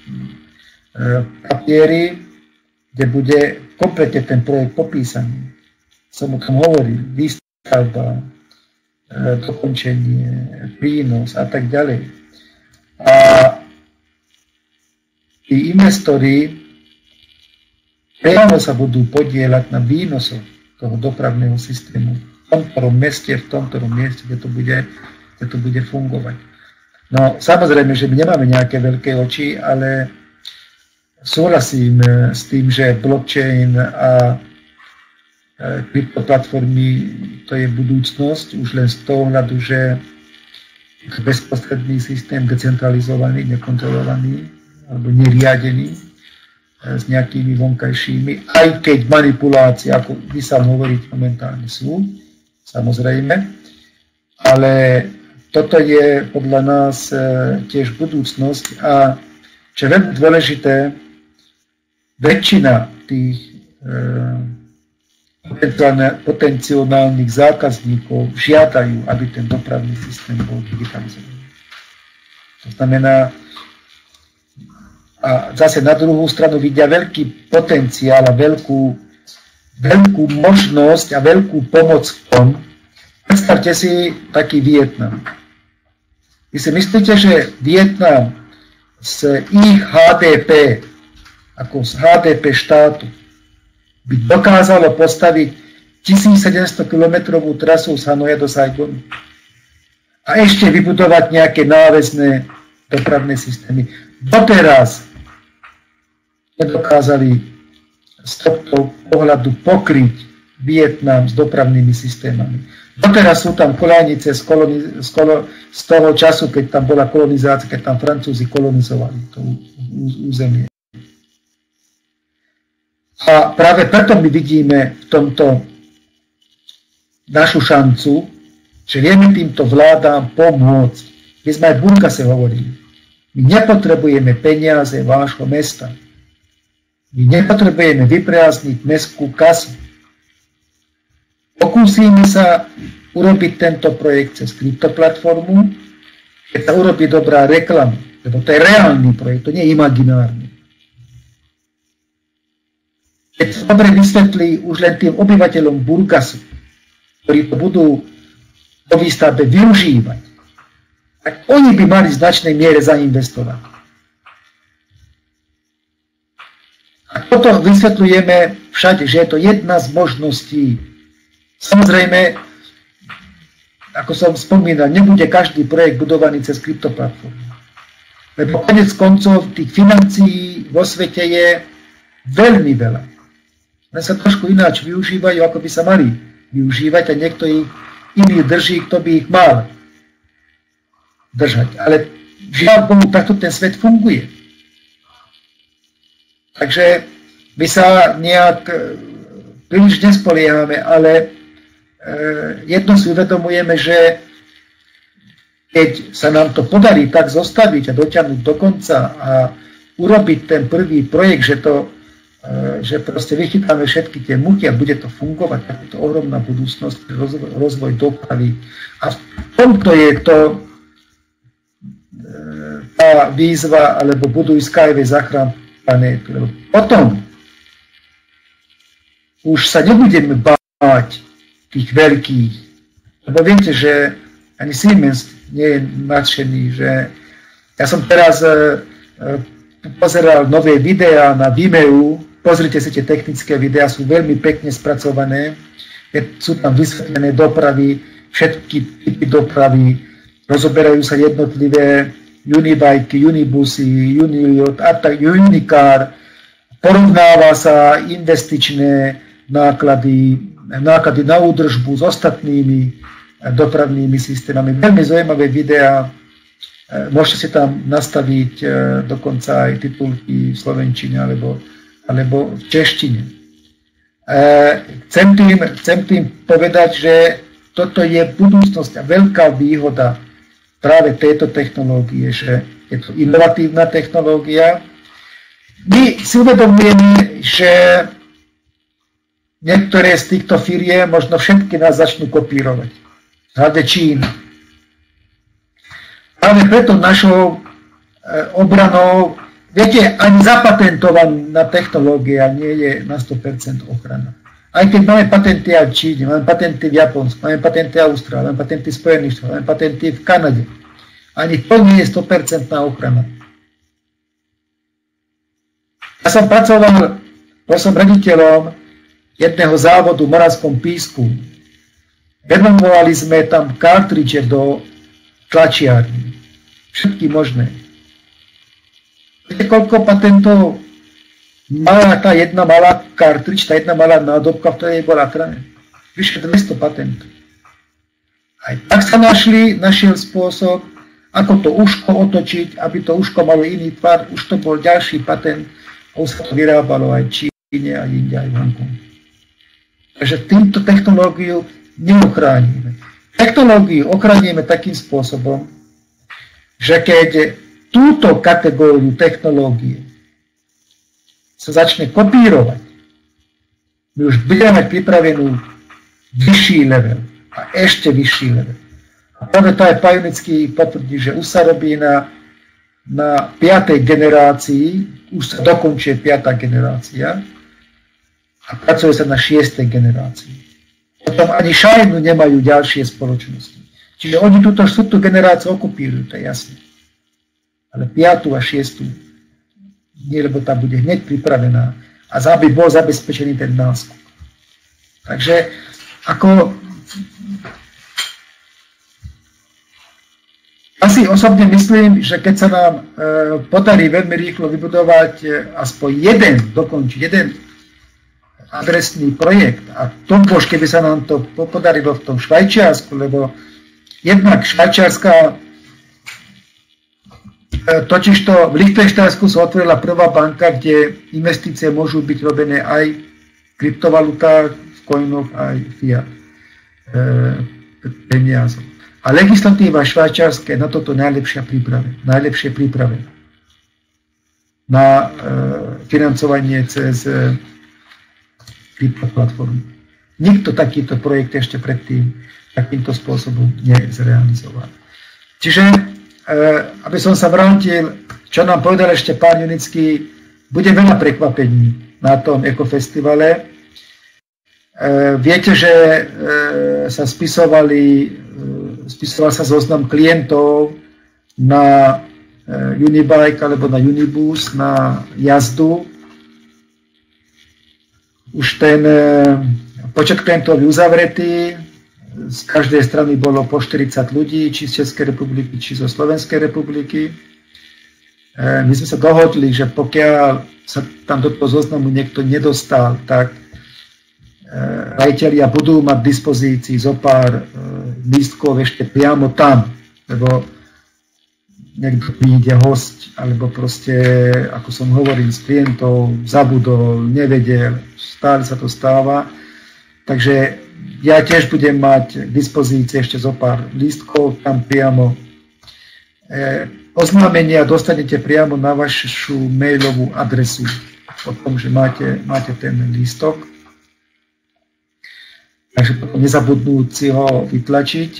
A: papieri, kde bude kompletne ten projekt popísaný. Som o tom hovoril, výstavba, dokončenie, prínos a tak ďalej. A tí investori priamo sa budú podieľať na výnosoch toho dopravného systému v tom ktorom meste, v tom ktorom mieste, kde to bude, kde to bude fungovať. No samozrejme, že my nemáme nejaké veľké oči, ale súhlasím s tým, že blockchain a kryptoplatformy to je budúcnosť, už len z toho hľadu, že bezprostredný systém decentralizovaný, nekontrolovaný alebo neriadený s nejakými vonkajšími, aj keď manipulácie, ako vy sa hovoriť momentálne sú, samozrejme, ale toto je podľa nás tiež budúcnosť a čo je veľmi dôležité, väčšina tých potenciálnych zákazníkov žiadajú, aby ten dopravný systém bol digitalizovaný. To znamená, a zase na druhú stranu vidia veľký potenciál a veľkú, veľkú možnosť a veľkú pomoc v tom. Predstavte si taký Vietnam. Vy si myslíte, že Vietnam z ich há dé pé, ako z há dé pé štátu, by dokázalo postaviť tisícsedemsto kilometrovú trasu z Hanoja do Saigonu a ešte vybudovať nejaké náväzné dopravné systémy. Doteraz nedokázali z tohto pohľadu pokryť Vietnam s dopravnými systémami. Doteraz sú tam koľajnice z, koloni- z, kolo- z toho času, keď tam bola kolonizácia, keď tam Francúzi kolonizovali to územie. A práve preto my vidíme v tomto našu šancu, že vieme týmto vládám pomôcť. My sme aj v Burgase hovorili. My nepotrebujeme peniaze vášho mesta. My nepotrebujeme vyprázdniť mestskú kasu. Pokúsime sa urobiť tento projekt cez kryptoplatformu, keď sa urobí dobrá reklama, lebo to je reálny projekt, to nie je imaginárny. Keď sa dobre vysvetlí už len tým obyvateľom Burgasu, ktorí to budú po výstavbe využívať, tak oni by mali v značnej miere zainvestovať. A toto vysvetľujeme všade, že je to jedna z možností. Samozrejme, ako som spomínal, nebude každý projekt budovaný cez kryptoplatformu. Lebo konec koncov tých financií vo svete je veľmi veľa. Len sa trošku ináč využívajú, ako by sa mali využívať a niekto ich iný drží, kto by ich mal držať. Ale žiaľ Bohu, takto ten svet funguje. Takže my sa nejak príliš nespoliehame, ale jedno si uvedomujeme, že keď sa nám to podarí tak zostaviť a dotiahnuť do konca a urobiť ten prvý projekt, že, to, že proste vychytáme všetky tie muchy a bude to fungovať, tak je to ohromná budúcnosť, rozvoj, rozvoj dopravy. A v tomto je to tá výzva, alebo buduj Skyway, zachrán planétu. Lebo potom už sa nebudeme báť tých veľkých. Lebo viete, že ani Siemens nie je nadšený, že ja som teraz uh, pozeral nové videá na Vimeu, pozrite si tie technické videá, sú veľmi pekne spracované, sú tam vysvetlené dopravy, všetky typy dopravy, rozoberajú sa jednotlivé unibajky, unibusy, uniliot, unicar, porovnáva sa investičné náklady, náklady na údržbu s ostatnými dopravnými systémami. Veľmi zaujímavé videá, môžete si tam nastaviť dokonca aj titulky v slovenčine alebo, alebo v češtine. Chcem tým, chcem tým povedať, že toto je budúcnosť a veľká výhoda práve tejto technológie, že je to inovatívna technológia. My si uvedomujeme, že niektoré z týchto firiem, možno všetky nás začnú kopírovať. Hlavne Čína. Práve preto našou obranou, viete, ani zapatentovaná technológia nie je na sto percent ochrana. Aj keď máme patenty aj v Číne, máme patenty v Japonsku, máme patenty v Austrálii, máme patenty v Spojených štátoch, máme patenty v Kanade. Ani to nie je sto percent ochrana. Ja som pracoval, bol som rediteľom jedného závodu v Moravskom Písku. Renovovali sme tam kartridže do tlačiarní. Všetky možné. Viete, koľko patentov mala tá jedna malá kartridž, tá jedna malá nádobka, v ktorej bola trane? Vyše dvesto patentov. Aj tak sa našli, našiel spôsob, ako to uško otočiť, aby to uško malo iný tvar. Už to bol ďalší patent. Už sa to vyrábalo aj v Číne, aj inde, aj v Hongkongu. Takže týmto technológiu neochránime. Technológiu ochránime takým spôsobom, že keď túto kategóriu technológie sa začne kopírovať, my už budeme mať pripravenú vyšší level a ešte vyšší level. A práve to aj Pajunický potvrdí, že už sa robí na, na piatej generácii, už sa dokončuje piatá generácia a pracuje sa na šiestej generácii. Potom ani šajnu nemajú ďalšie spoločnosti. Čiže oni túto štvrtú generáciu okupírujú, to je jasné. Ale piatú a šiestu nie, lebo tá bude hneď pripravená a aby bol zabezpečený ten náskok. Takže ako asi osobne myslím, že keď sa nám e, podarí veľmi rýchlo vybudovať e, aspoň jeden, dokončiť jeden adresný projekt a to už, keby sa nám to podarilo v tom Švajčiarsku, lebo jednak švajčiarska, e, totižto v Lichtenštajnsku sa otvorila prvá banka, kde investície môžu byť robené aj v kryptovalutách, v coinoch, aj fiat e, peniazom. A legislatíva švajčiarska je na toto najlepšia príprave, najlepšie príprave na e, financovanie cez e, kryptoplatformy. Nikto takýto projekt ešte predtým takýmto spôsobom nezrealizoval. Čiže, e, aby som sa vrátil, čo nám povedal ešte pán Junický, bude veľa prekvapení na tom ekofestivale. E, viete, že e, sa spisovali spisoval sa zoznam klientov na Unibike alebo na Unibus, na jazdu. Už ten počet klientov je uzavretý, z každej strany bolo po štyridsať ľudí, či z Českej republiky, či zo Slovenskej republiky. My sme sa dohodli, že pokiaľ sa tam do toho zoznamu niekto nedostal, tak rajitelia budú mať v dispozícii zo pár lístkov ešte priamo tam, lebo niekto príde host, alebo proste, ako som hovoril, s klientov zabudol, nevedel, stále sa to stáva. Takže ja tiež budem mať k dispozícii ešte zo pár lístkov tam priamo. Oznámenia dostanete priamo na vašu mailovú adresu o tom, že máte, máte ten lístok. Takže potom nezabudnúť si ho vytlačiť.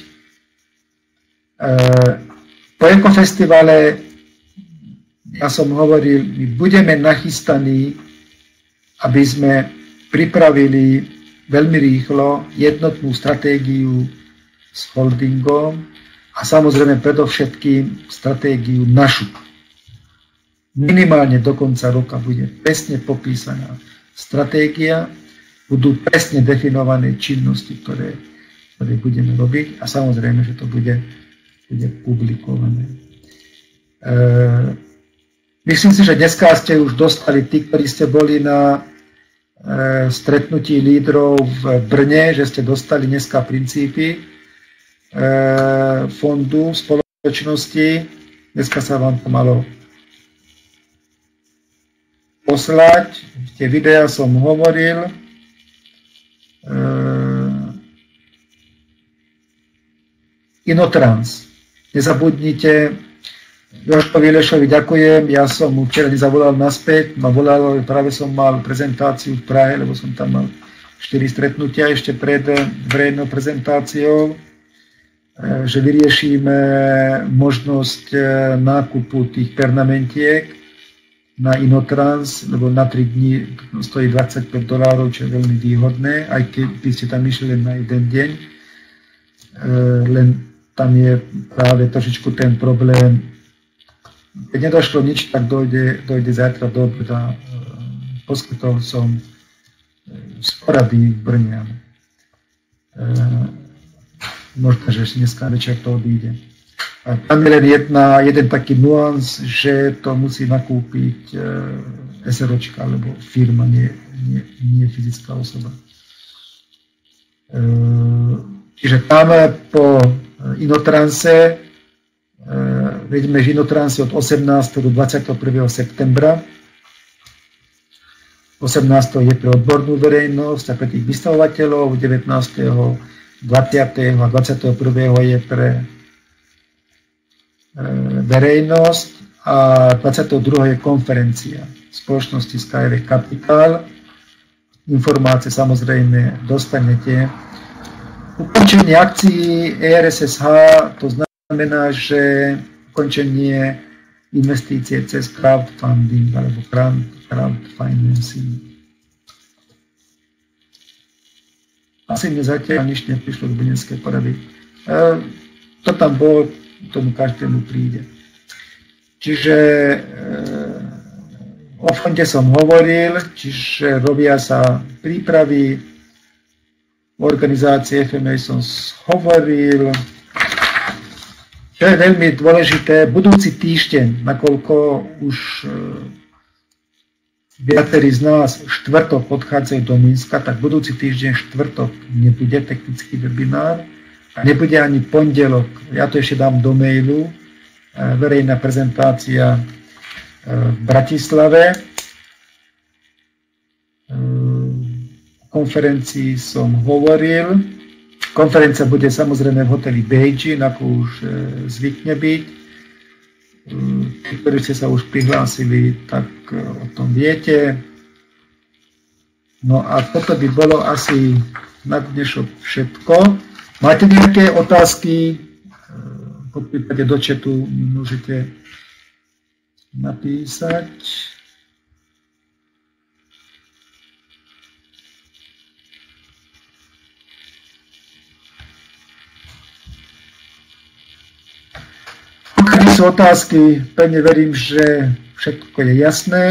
A: Po ekofestivale, ja som hovoril, my budeme nachystaní, aby sme pripravili veľmi rýchlo jednotnú stratégiu s holdingom a samozrejme predovšetkým stratégiu našu. Minimálne do konca roka bude presne popísaná stratégia, budú presne definované činnosti, ktoré, ktoré budeme robiť a samozrejme, že to bude, bude publikované. E, myslím si, že dneska ste už dostali, tí, ktorí ste boli na e, stretnutí lídrov v Brne, že ste dostali dneska princípy e, fondu spoločnosti. Dneska sa vám to malo poslať. Tie videá som hovoril. Inotrans. Nezabudnite, Jožkovi Lešovi ďakujem, ja som mu včera nezavolal naspäť, ma volal, práve som mal prezentáciu v Prahe, lebo som tam mal štyri stretnutia ešte pred verejnou prezentáciou, že vyriešime možnosť nákupu tých permanentiek. na Inotrans, lebo na tri dní stojí dvadsaťpäť dolárov, čo je veľmi výhodné, aj keď by ste tam išli len na jeden deň. Len tam je práve trošičku ten problém. Keď nedošlo nič, tak dojde, dojde zajtra do obeda. Poskytol som z porady v Brne. Možno, že dneska večer to odíde. A tam je len jedna, jeden taký nuans, že to musí nakúpiť SROčka, alebo firma, nie, nie, nie fyzická osoba. Čiže tam po Inotranse, vedíme, že Inotrans je od osemnásteho do dvadsiateho prvého septembra. osemnásteho je pre odbornú verejnosť a pre tých vystavovateľov, devätnásteho, dvadsiateho a dvadsiateho prvého je pre verejnosť a dvadsiateho druhého je konferencia spoločnosti Skyway Capital. Informácie samozrejme dostanete. Ukončenie akcií E R S S H, to znamená, že ukončenie investície cez crowdfunding alebo crowdfinancing. Asi mne zatiaľ nič neprišlo do Bunenskej porady. To tam bolo, tomu každému príde. Čiže e, o fonde som hovoril, čiže robia sa prípravy, o organizácii F M A som hovoril. Čo je veľmi dôležité, budúci týždeň, nakoľko už e, viacerí z nás štvrtok odchádzajú do Minska, tak budúci týždeň štvrtok nebude technický webinár, a nebude ani pondelok, ja to ešte dám do mailu, verejná prezentácia v Bratislave. O konferencii som hovoril. Konferencia bude samozrejme v hoteli Beijing, ako už zvykne byť. Tí, ktorí ste sa už prihlásili, tak o tom viete. No a toto by bolo asi na dnešok všetko. Máte nejaké otázky? Po prípade do chatu môžete napísať. Pokiaľ sú otázky, pevne verím, že všetko je jasné.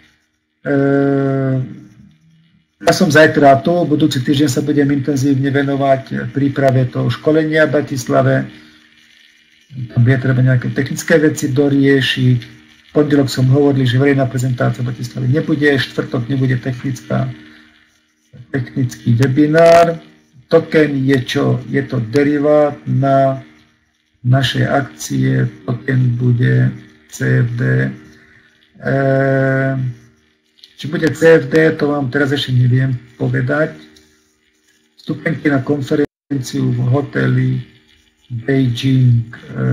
A: E Ja som zajtra tu, budúci týždeň sa budem intenzívne venovať príprave toho školenia v Bratislave. Tam bude treba nejaké technické veci doriešiť. V pondelok som hovoril, že verejná prezentácia v Bratislave nebude, štvrtok nebude technická, technický webinár. Token je čo? Je to derivát na naše akcie. Token bude C F D. E Či bude C F D, to vám teraz ešte neviem povedať. Vstupenky na konferenciu v hoteli Beijing.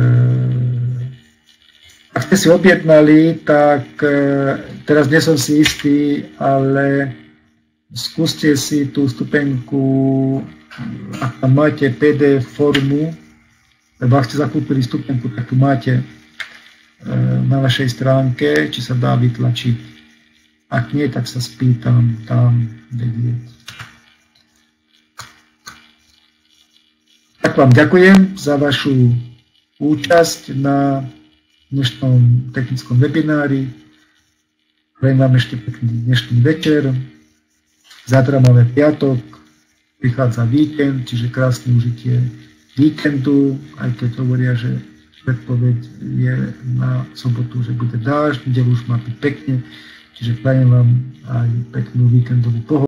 A: Ak ste si objednali, tak teraz nie som si istý, ale skúste si tú vstupenku, ak tam máte P D F formu, lebo ak ste zakúpili vstupenku, tak tu máte na vašej stránke, či sa dá vytlačiť. Ak nie, tak sa spýtam tam vedieť. Tak vám ďakujem za vašu účasť na dnešnom technickom webinári. Prajem vám ešte pekný dnešný večer. Zajtra máme piatok, prichádza víkend, čiže krásne užitie víkendu, aj keď hovoria, že predpoveď je na sobotu, že bude dážď, nedeľu už má byť pekne. Čiže prajem vám aj peknú víkendovú pohodu.